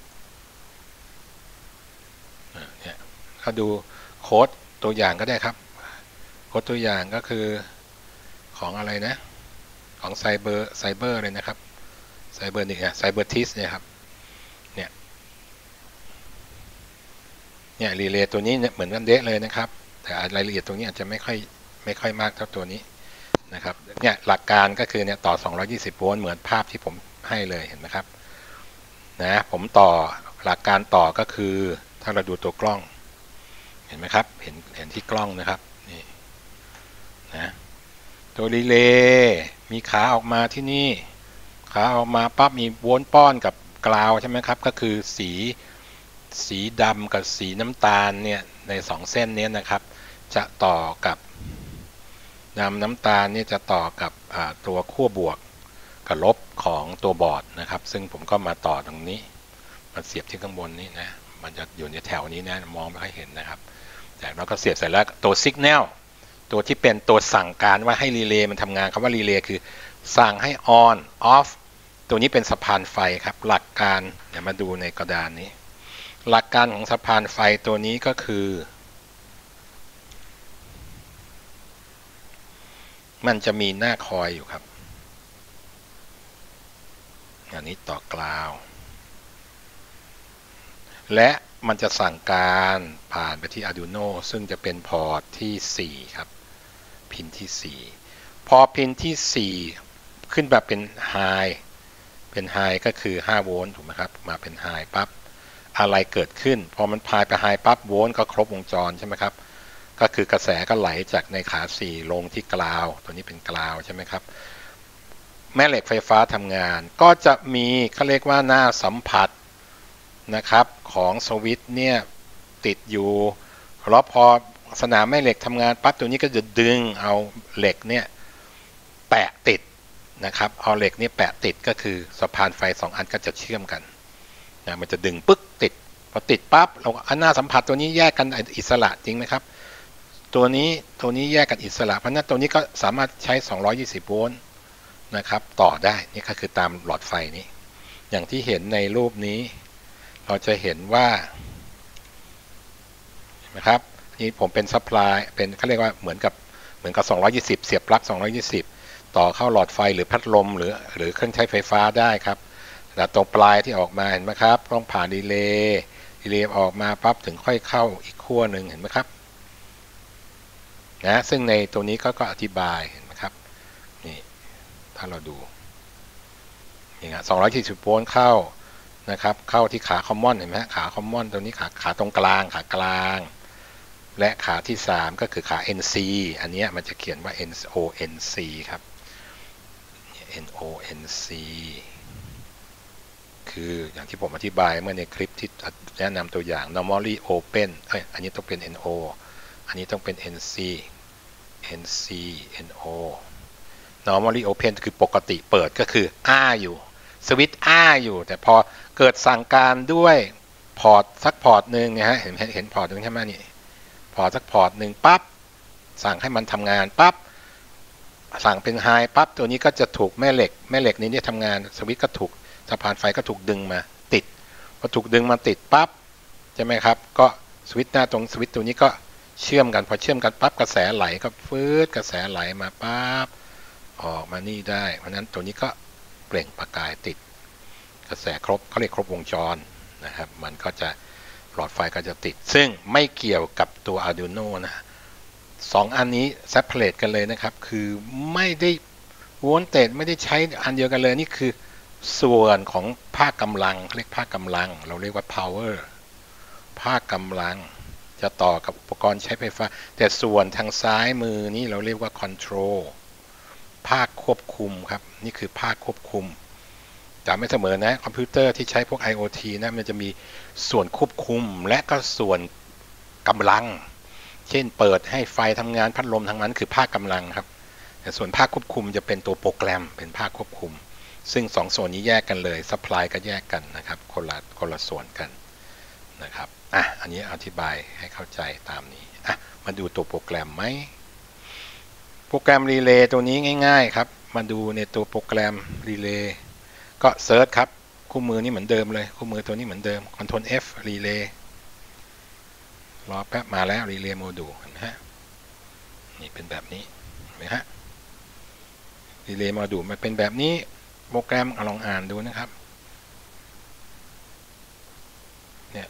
เนี่ยเขาดูโค้ดตัวอย่างก็ได้ครับโค้ดตัวอย่างก็คือของอะไรนะของไซเบอร์เลยนะครับไซเบอร์ทิสเนี่ยครับเนี่ยรีเลย์ตัวนี้เหมือนกันเดะเลยนะครับแต่รายละเอียดตรงนี้อาจจะไม่ค่อยมากเท่าตัวนี้นะครับเนี่ยหลักการก็คือเนี่ยต่อ220 โวลต์เหมือนภาพที่ผมให้เลยเห็นไหมครับนะผมต่อหลักการต่อก็คือถ้าเราดูตัวกล้องเห็นไหมครับเห็นที่กล้องนะครับนี่นะตัวรีเลย์มีขาออกมาที่นี่ขาออกมาปั๊บมีโวลต์ป้อนกับกราวใช่ไหมครับก็คือสีดำกับสีน้ำตาลเนี่ยใน2เส้นนี้นะครับจะต่อกับน้ำตาลนี่จะต่อกับตัวขั้วบวกกับลบของตัวบอร์ดนะครับซึ่งผมก็มาต่อตรงนี้มาเสียบที่ข้างบนนี้นะมันจะอยู่ในแถวนี้นะมองไม่ค่อยเห็นนะครับแต่เราก็เสียบเสร็จแล้วตัวสัญญาณตัวที่เป็นตัวสั่งการว่าให้รีเลย์มันทำงานคำว่ารีเลย์คือสั่งให้ on off ตัวนี้เป็นสะพานไฟครับหลักการเดี๋ยวมาดูในกระดานนี้หลักการของสะพานไฟตัวนี้ก็คือมันจะมีหน้าคอยอยู่ครับอันนี้ต่อกราวและมันจะสั่งการผ่านไปที่ Arduino ซึ่งจะเป็นพอร์ตที่4ครับพินที่4พอพินที่4ขึ้นมาเป็น High เป็นไฮก็คือ5โวลต์ถูกไหมครับมาเป็นไฮปั๊บอะไรเกิดขึ้นพอมันพายไปไฮปั๊บโวลต์ก็ครบวงจรใช่ไหมครับก็คือกระแสก็ไหลจากในขา4ลงที่กราวตัวนี้เป็นกราวใช่ไหมครับแม่เหล็กไฟฟ้าทำงานก็จะมีเขาเรียกว่าหน้าสัมผัสนะครับของสวิตช์เนี่ยติดอยู่แล้วพอสนามแม่เหล็กทำงานปั๊บตัวนี้ก็จะดึงเอาเหล็กเนี่ยแปะติดนะครับเอาเหล็กนี่แปะติดก็คือสะพานไฟ2อันก็จะเชื่อมกันนะมันจะดึงปึ๊กติดพอติดปั๊บเราอันหน้าสัมผัสตัวนี้แยกกันอิสระจริงไหมครับตัวนี้แยกกันอิสระเพราะนั้นตัวนี้ก็สามารถใช้220โวลต์นะครับต่อได้นี่ก็คือตามหลอดไฟนี้อย่างที่เห็นในรูปนี้เราจะเห็นว่านะครับนี่ผมเป็นซัพพลายเป็นเขาเรียกว่าเหมือนกับ220เสียบปลั๊ก220ต่อเข้าหลอดไฟหรือพัดลมหรือเครื่องใช้ไฟฟ้าได้ครับแต่ตรงปลายที่ออกมาเห็นไหมครับต้องผ่านรีเลย์ออกมาปั๊บถึงค่อยเข้าอีกขั้วหนึ่งเห็นไหมครับนะซึ่งในตัวนี้ก็อธิบายเห็นไหมครับนี่ถ้าเราดูนี่ฮะ240โวลต์เข้านะครับเข้าที่ขาคอมมอนเห็นไหมขาคอมมอนตัวนี้ขาตรงกลางขากลางและขาที่3ก็คือขา NC อันนี้มันจะเขียนว่า NONC ครับ NONC คืออย่างที่ผมอธิบายเมื่อในคลิปที่แนะนำตัวอย่าง normally open อันนี้ต้องเป็น NO อันนี้ต้องเป็น NC NO normally open คือปกติเปิดก็คืออ้าอยู่สวิตช์อ้าอยู่แต่พอเกิดสั่งการด้วยพอร์ตสักพอร์ตหนึ่งนะฮะเห็นพอร์ตหนึ่งใช่ไหมนี่พอร์ตสักพอร์ตหนึ่งปั๊บสั่งให้มันทำงานปั๊บสั่งเป็นไฮปั๊บตัวนี้ก็จะถูกแม่เหล็กนี้ทำงานสวิตช์ก็ถูกสะพานไฟก็ถูกดึงมาติดพอถูกดึงมาติดปั๊บใช่ไหมครับก็สวิตช์หน้าตรงสวิตช์ตัวนี้ก็เชื่อมกันพอเชื่อมกันปั๊บกระแสไหลก็ฟืดกระแสไหลมาปั๊บออกมานี่ได้เพราะนั้นตัวนี้ก็เปล่งประกายติดกระแสครบเขาเรียกครบวงจรนะครับมันก็จะหลอดไฟก็จะติดซึ่งไม่เกี่ยวกับตัว Arduino นะ2อันนี้ separate กันเลยนะครับคือไม่ได้โวลเตจไม่ได้ใช้อันเดียวกันเลยนี่คือส่วนของภาคกำลังเรียกภาคกำลังเราเรียกว่า power ภาคกำลังจะต่อกับอุปกรณ์ใช้ไฟฟ้าแต่ส่วนทางซ้ายมือนี่เราเรียกว่า control ภาคควบคุมครับนี่คือภาคควบคุมแต่ไม่เสมอนะคอมพิวเตอร์ที่ใช้พวก IoT นะมันจะมีส่วนควบคุมและก็ส่วนกำลังเช่นเปิดให้ไฟทำงานพัดลมทั้งนั้นคือภาคกำลังครับแต่ส่วนภาคควบคุมจะเป็นตัวโปรแกรมเป็นภาคควบคุมซึ่ง2ส่วนนี้แยกกันเลยซัพพลายก็แยกกันนะครับคนละส่วนกันนะครับอันนี้อธิบายให้เข้าใจตามนี้มาดูตัวโปรแกรมไหมโปรแกรมรีเลย์ตัวนี้ง่ายๆครับมาดูในตัวโปรแกรมรีเลย์ก็เซิร์ชครับคู่มือนี่เหมือนเดิมเลยคู่มือตัวนี้เหมือนเดิม Ctrl F รีเลย์รอแป๊บมาแล้วรีเลย์โมดูลเห็นไหมฮะนี่เป็นแบบนี้เห็นไหมฮะรีเลย์โมดูลมันเป็นแบบนี้โปรแกรมลองอ่านดูนะครับเนี่ย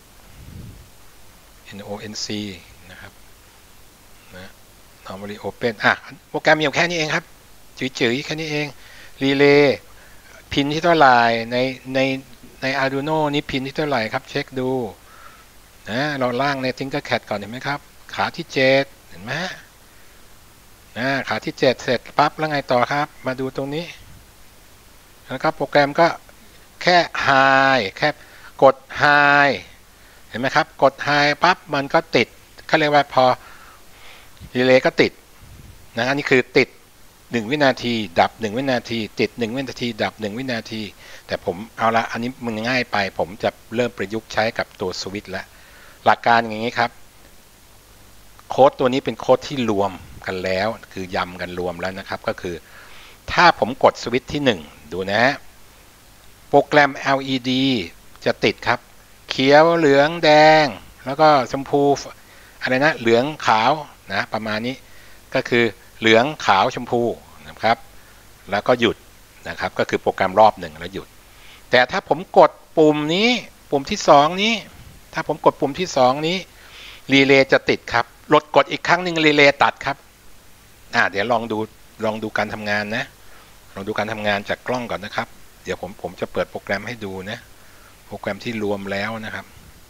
NONC นะครับนะ normally open โปรแกรมมีอยู่แค่นี้เองครับจืดๆแค่นี้เองรีเลย์พินที่เท่าไหร่ใน Arduino นี้พินที่เท่าไหร่ครับเช็คดูนะเราล่างใน Tinkercad ก่อนเห็นไหมครับขาที่7เห็นไหมขาที่7เสร็จปั๊บแล้วไงต่อครับมาดูตรงนี้นะครับโปรแกรมก็แค่ High แค่กด High เห็นไหมครับกด High ปั๊บมันก็ติดเขาเรียกว่าพอรีเลย์ก็ติดนะอันนี้คือติด1วินาทีดับ1วินาทีติด1วินาทีดับ1วินาทีแต่ผมเอาละอันนี้มันง่ายไปผมจะเริ่มประยุกต์ใช้กับตัวสวิตช์แล้วหลักการอย่างนี้ครับโค้ดตัวนี้เป็นโค้ดที่รวมกันแล้วคือยำกันรวมแล้วนะครับก็คือถ้าผมกดสวิตช์ที่1ดูนะฮะโปรแกรม LED จะติดครับเขียวเหลืองแดงแล้วก็ชมพูอะไรนะเหลืองขาวนะประมาณนี้ก็คือเหลืองขาวชมพูนะครับแล้วก็หยุดนะครับก็คือโปรแกรมรอบ1แล้วหยุดแต่ถ้าผมกดปุ่มนี้ปุ่มที่2นี้ถ้าผมกดปุ่มที่2นี้รีเลย์จะติดครับกดอีกครั้งหนึ่งรีเลย์ตัดครับเดี๋ยวลองดูการทำงานนะลองดูการทำงานจากกล้องก่อนนะครับเดี๋ยวผมจะเปิดโปรแกรมให้ดูนะโปรแกรมที่รวมแล้วนะครับ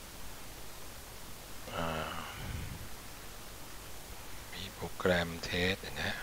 มีโปรแกรมเทสนะ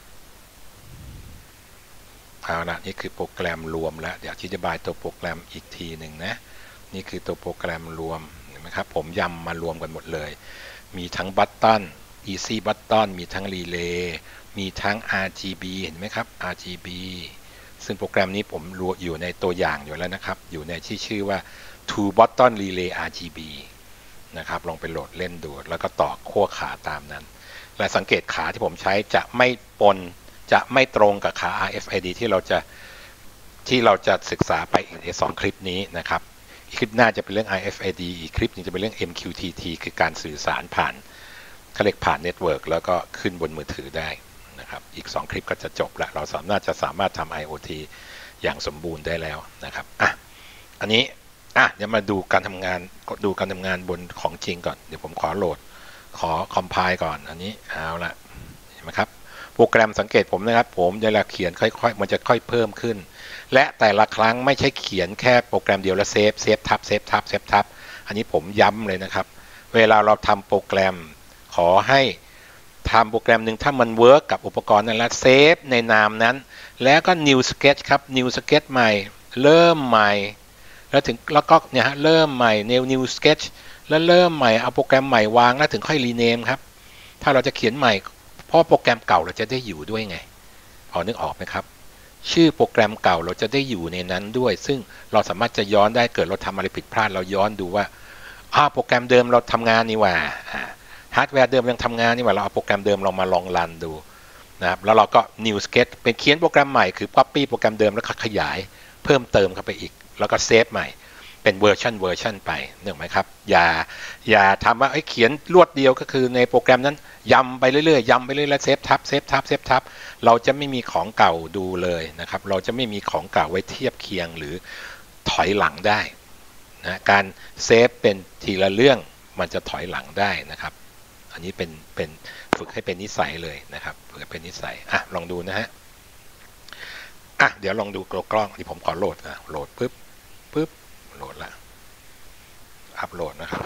เอาละนี่คือโปรแกรมรวมแล้วเดี๋ยวอธิบายตัวโปรแกรมอีกทีหนึ่งนะนี่คือตัวโปรแกรมรวมเห็นไหมครับผมยำมารวมกันหมดเลยมีทั้งบัตตัน easy button มีทั้งรีเลย์มีทั้ง RGB เห็นไหมครับ RGB ซึ่งโปรแกรมนี้ผมอยู่ในตัวอย่างอยู่แล้วนะครับอยู่ในที่ชื่อว่า two button relay RGB นะครับลองไปโหลดเล่นดูแล้วก็ต่อขั้วขาตามนั้นและสังเกตขาที่ผมใช้จะไม่ปนจะไม่ตรงกับขา RFID ที่เราจะศึกษาไปอีกใน2คลิปนี้นะครับคลิปหน้าจะเป็นเรื่อง RFID อีกคลิปนึงจะเป็นเรื่อง MQTT คือการสื่อสารผ่านเขาเรียกผ่านเน็ตเวิร์กแล้วก็ขึ้นบนมือถือได้นะครับอีก2คลิปก็จะจบแล้วเราสามารถทำ IoT อย่างสมบูรณ์ได้แล้วนะครับอันนี้เดี๋ยวมาดูการทำงานบนของจริงก่อนเดี๋ยวผมขอโหลดคอมไพล์ก่อนอันนี้เอาละเห็นไหมครับโปรแกรมสังเกตผมนะครับผมเวลาเขียนค่อยๆมันจะค่อยเพิ่มขึ้นและแต่ละครั้งไม่ใช่เขียนแค่โปรแกรมเดียวแล้วเซฟทับอันนี้ผมย้ำเลยนะครับเวลาเราทำโปรแกรมขอให้ทำโปรแกรมหนึ่งถ้ามันเวิร์กกับอุปกรณ์นั้นแล้วเซฟในนามนั้นแล้วก็ new sketch ครับ new sketch ใหม่เริ่มใหม่แล้วก็เนี่ยฮะเริ่มใหม่ new sketch แล้วเริ่มใหม่เอาโปรแกรมใหม่วางแล้วถึงค่อยรีเนมครับถ้าเราจะเขียนใหม่เพราะโปรแกรมเก่าเราจะได้อยู่ด้วยไงพอนึกออกไหมครับชื่อโปรแกรมเก่าเราจะได้อยู่ในนั้นด้วยซึ่งเราสามารถจะย้อนได้เกิดเราทำอะไรผิดพลาดเราย้อนดูว่าโปรแกรมเดิมเราทำงานนี่ว่าฮาร์ดแวร์เดิมยังทำงานนี่ว่าเราเอาโปรแกรมเดิมเรามาลองรันดูนะครับแล้วเราก็ new sketch เป็นเขียนโปรแกรมใหม่คือ copy โปรแกรมเดิมแล้วขยายเพิ่มเติมเข้าไปอีกแล้วก็เซฟใหม่เป็นเวอร์ชันไปนึกไหมครับอย่าทำว่าเขียนรวดเดียวก็คือในโปรแกรมนั้นยำไปเรื่อยเซฟทับเราจะไม่มีของเก่าดูเลยนะครับเราจะไม่มีของเก่าไว้เทียบเคียงหรือถอยหลังได้นะการเซฟเป็นทีละเรื่องมันจะถอยหลังได้นะครับอันนี้เป็นฝึกให้เป็นนิสัยเลยนะครับฝึกให้เป็นนิสัยลองดูนะฮะเดี๋ยวลองดูกล้องที่ผมขอโหลดโหลดปึ๊บโหลดละอัปโหลดนะครับ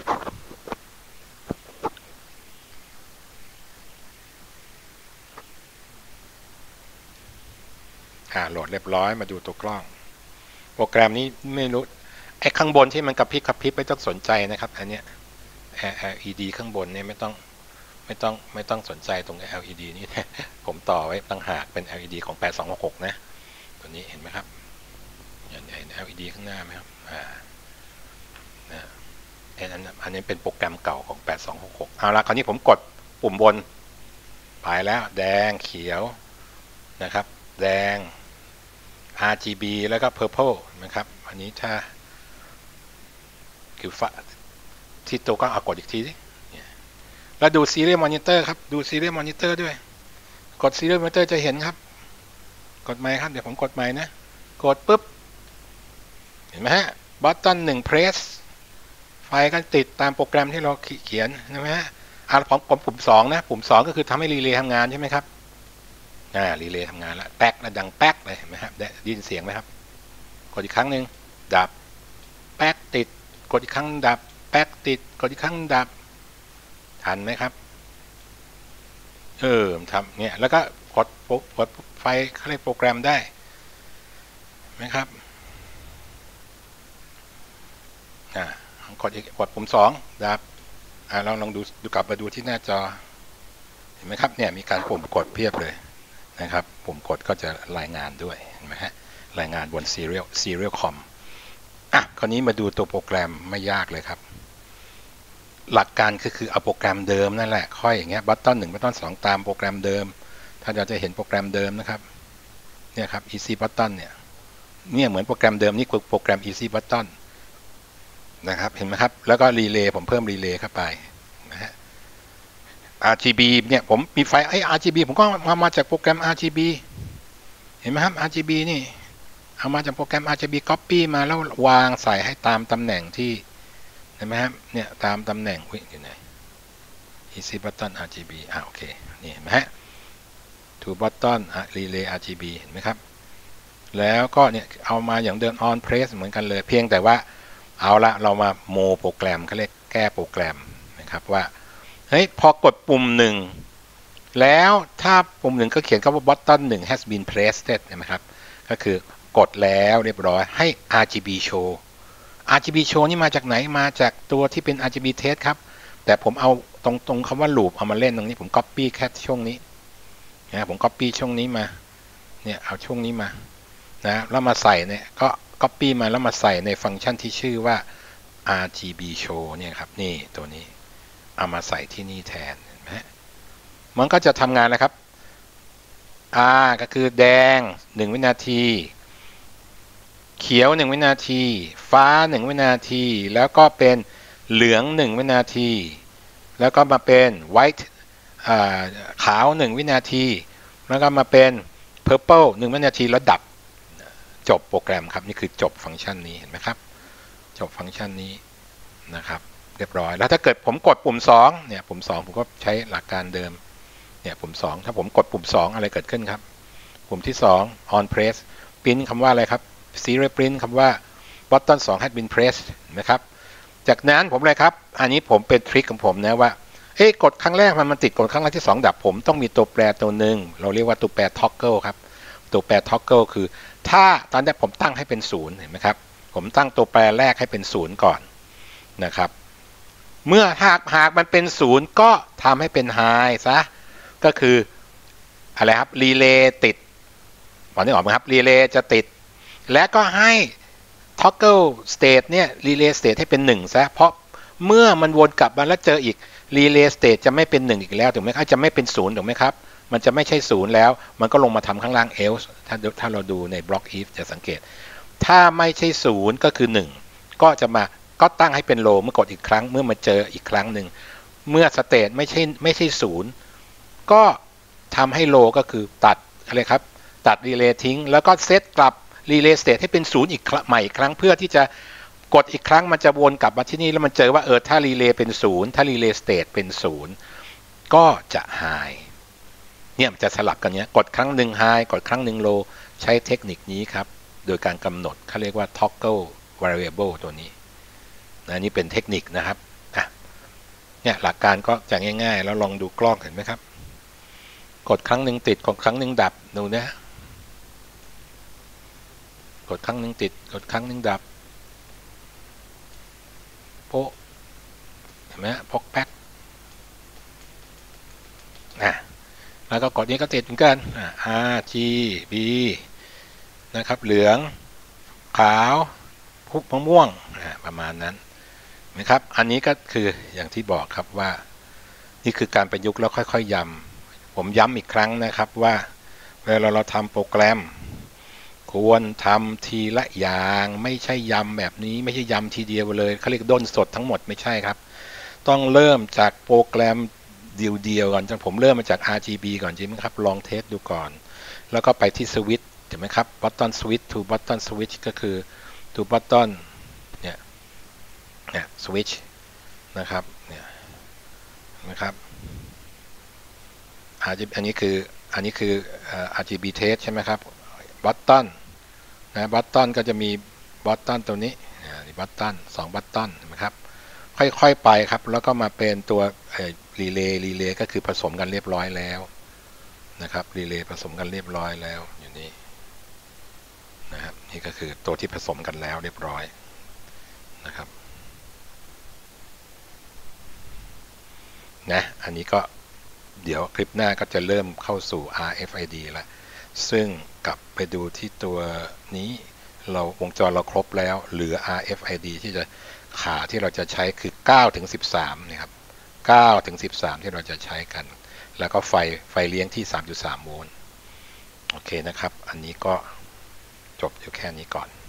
โหลดเรียบร้อยมาดูตัวกล้องโปรแกรมนี้ไม่รู้ไอ้ข้างบนที่มันกระพริบไม่ต้องสนใจนะครับอันเนี้ย LED ข้างบนเนี่ยไม่ต้องสนใจตรง LED นี่ผมต่อไว้ต่างหากเป็น LED ของ8266นะตัวนี้เห็นไหมครับเห็น LED ข้างหน้าไหมครับอันนี้เป็นโปรแกรมเก่าของ8266เอาละคราวนี้ผมกดปุ่มบนไปแล้วแดงเขียวนะครับแดง RGB แล้วก็ purple นะครับอันนี้ถ้าคือที่ตัวก็กดอีกทีสิแล้วดู serial monitor ครับดู serial monitor ด้วยกด serial monitor จะเห็นครับกดไมค์ครับเดี๋ยวผมกดไมค์นะกดปุ๊บเห็นไหมฮะ button 1 press ไฟก็ติดตามโปรแกรมที่เราเขียนใช่ไหมฮะผมปุ่ม2นะปุ่ม2ก็คือทำให้รีเลย์ทำงานใช่ไหมครับรีเลย์ทำงานแล้วแป๊กแล้วดังแป๊กเลยเห็นไหมครับได้ยินเสียงไหมครับกดอีกครั้งหนึ่งดับแป๊กติดกดอีกครั้งดับแป๊กติดกดอีกครั้งดับทันไหมครับทำเนี่ยแล้วก็กดไฟเขาเรียกโปรแกรมได้ไหมครับกดปุ่ม2ดับเราลองดูกลับมาดูที่หน้าจอเห็นไหมครับเนี่ยมีการปุ่มกดเพียบเลยนะครับปุ่มกดก็จะรายงานด้วยเห็นไหมฮะรายงานบน serial com คราวนี้มาดูตัวโปรแกรมไม่ยากเลยครับหลักการคือเอาโปรแกรมเดิมนั่นแหละค่อยอย่างเงี้ยบัตตอน1บัตตอน2ตามโปรแกรมเดิมถ้าเราจะเห็นโปรแกรมเดิมนะครับเนี่ยครับ easy button เนี่ยเหมือนโปรแกรมเดิมนี่คือโปรแกรม easy button นะครับเห็นไหมครับแล้วก็รีเลย์ผมเพิ่มรีเลย์เข้าไปนะฮะ RGB เนี่ยผมมีไฟRGB ผมก็มาจากโปรแกรม RGB เห็นไหมครับ RGB นี่เอามาจากโปรแกรม RGB copy มาแล้ววางใส่ให้ตามตำแหน่งที่เห็นไหมครับเนี่ยตามตำแหน่งอยู่ไหน easy button RGB โอเคนี่เห็นไหมฮะ to button relay RGB เห็นไหมครับแล้วก็เนี่ยเอามาอย่างเดิม on press เหมือนกันเลยเพียงแต่ว่าเอาละเรามาโมโปรแกรมเขาเรียกแก้โปรแกรมนะครับว่าเฮ้ยพอกดปุ่มหนึ่งแล้วถ้าปุ่มหนึ่งก็เขียนคำว่า button 1 has been pressed เห็นไหมครับก็คือกดแล้วเรียบร้อยให้ RGB show RGB show นี่มาจากไหนมาจากตัวที่เป็น RGB test ครับแต่ผมเอาตรงคำว่า loop เอามาเล่นตรงนี้ผม copy แค่ช่วงนี้นะผม copy ช่วงนี้มาเนี่ยเอาช่วงนี้มานะแล้วมาใส่เนี่ยก็ copy มาแล้วมาใส่ในฟังก์ชันที่ชื่อว่า RGB show เนี่ยครับนี่ตัวนี้เอามาใส่ที่นี่แทนเห็นไหมมันก็จะทำงานนะครับ R ก็คือแดง1วินาทีเขียว1วินาทีฟ้า1วินาทีแล้วก็เป็นเหลือง1วินาทีแล้วก็มาเป็น white ขาว1วินาทีแล้วก็มาเป็น purple 1วินาทีแล้วดับจบโปรแกรมครับนี่คือจบฟังก์ชันนี้เห็นไหมครับจบฟังก์ชันนี้นะครับเรียบร้อยแล้วถ้าเกิดผมกดปุ่ม2เนี่ยปุ่ม2ผมก็ใช้หลักการเดิมเนี่ยปุ่ม2ถ้าผมกดปุ่ม2อะไรเกิดขึ้นครับปุ่มที่2 on press print คำว่าอะไรครับ serial print คำว่า button 2 has been pressed นะครับจากนั้นผมเลยครับอันนี้ผมเป็นทริคของผมนะว่ากดครั้งแรกมันติดกดครั้งแรกที่2ดับผมต้องมีตัวแปรตัวหนึ่งเราเรียกว่าตัวแปร toggle ครับตัวแปร toggle คือถ้าตอนนี้ผมตั้งให้เป็น0เห็นไหมครับผมตั้งตัวแปรแรกให้เป็น0ก่อนนะครับเมื่อหากมันเป็น0ก็ทำให้เป็น high ซะก็คืออะไรครับรีเลย์ติดพอนึกออกไหมครับรีเลย์จะติดและก็ให้ toggle state เนี่ย relay state ให้เป็น1ซะเพราะเมื่อมันวนกลับมาแล้วเจออีก relay state จะไม่เป็น1อีกแล้วถูกไหมครับจะไม่เป็น0ถูกไหมครับมันจะไม่ใช่0แล้วมันก็ลงมาทำข้างล่าง else ถ้าเราดูใน block if จะสังเกตถ้าไม่ใช่0ก็คือ1ก็จะมาก็ตั้งให้เป็น low เมื่อกดอีกครั้งเมื่อมาเจออีกครั้งหนึ่งเมื่อ state ไม่ใช่0ก็ทำให้ low ก็คือตัดอะไรครับตัด relay ทิ้งแล้วก็เซตกลับrelay state ให้เป็น0อีกใหม่อีกครั้งเพื่อที่จะกดอีกครั้งมันจะวนกลับมาที่นี่แล้วมันเจอว่าถ้า relay เป็น0ถ้า relay state เป็น0ก็จะ high เนี่ยมันจะสลับกันเนี้ยกดครั้งหนึ่ง high กดครั้งหนึ่ง low ใช้เทคนิคนี้ครับโดยการกำหนดเขาเรียกว่า toggle variable ตัวนี้นะนี่เป็นเทคนิคนะครับเนี่ยหลักการก็จะง่ายๆแล้วลองดูกล้องเห็นไหมครับกดครั้งหนึ่งติดกดครั้งหนึ่งดับดูนะกดครั้งหนึ่งติดกดครั้งหนึ่งดับโป๊ะเห็นไหมพกแป๊กแล้วก็กดนี้ก็ติดเหมือนกันRGB นะครับเหลืองขาวพุกม่วงประมาณนั้นนะครับอันนี้ก็คืออย่างที่บอกครับว่านี่คือการประยุกต์แล้วค่อยๆย้ำผมย้ำอีกครั้งนะครับว่าเวลาเราทำโปรแกรมควรทำทีละอย่างไม่ใช่ย้ำแบบนี้ไม่ใช่ย้ำทีเดียวเลยเขาเรียกด้นสดทั้งหมดไม่ใช่ครับต้องเริ่มจากโปรแกรมเดียวก่อนผมเริ่มมาจาก RGB ก่อนใช่ไหมครับลองเทสดูก่อนแล้วก็ไปที่สวิตช์เห็นไหมครับ button switch to button switch ก็คือ to button เนี่ยswitch นะครับเนี่ยนะครับอันนี้คือ RGB test ใช่ไหมครับ button นะ button ก็จะมี button ตัวนี้button 2 button นะครับค่อยๆไปครับแล้วก็มาเป็นตัวrelay ก็คือผสมกันเรียบร้อยแล้วนะครับ relay ผสมกันเรียบร้อยแล้วอยู่นี่นะครับนี่ก็คือตัวที่ผสมกันแล้วเรียบร้อยนะครับนะอันนี้ก็เดี๋ยวคลิปหน้าก็จะเริ่มเข้าสู่ RFID แล้วซึ่งกลับไปดูที่ตัวนี้เราวงจรเราครบแล้วเหลือ RFID ที่จะขาที่เราจะใช้คือ9ถึง13เนี่ยครับ9ถึง13ที่เราจะใช้กันแล้วก็ไฟเลี้ยงที่ 3.3 โวลต์โอเคนะครับอันนี้ก็จบอยู่แค่นี้ก่อน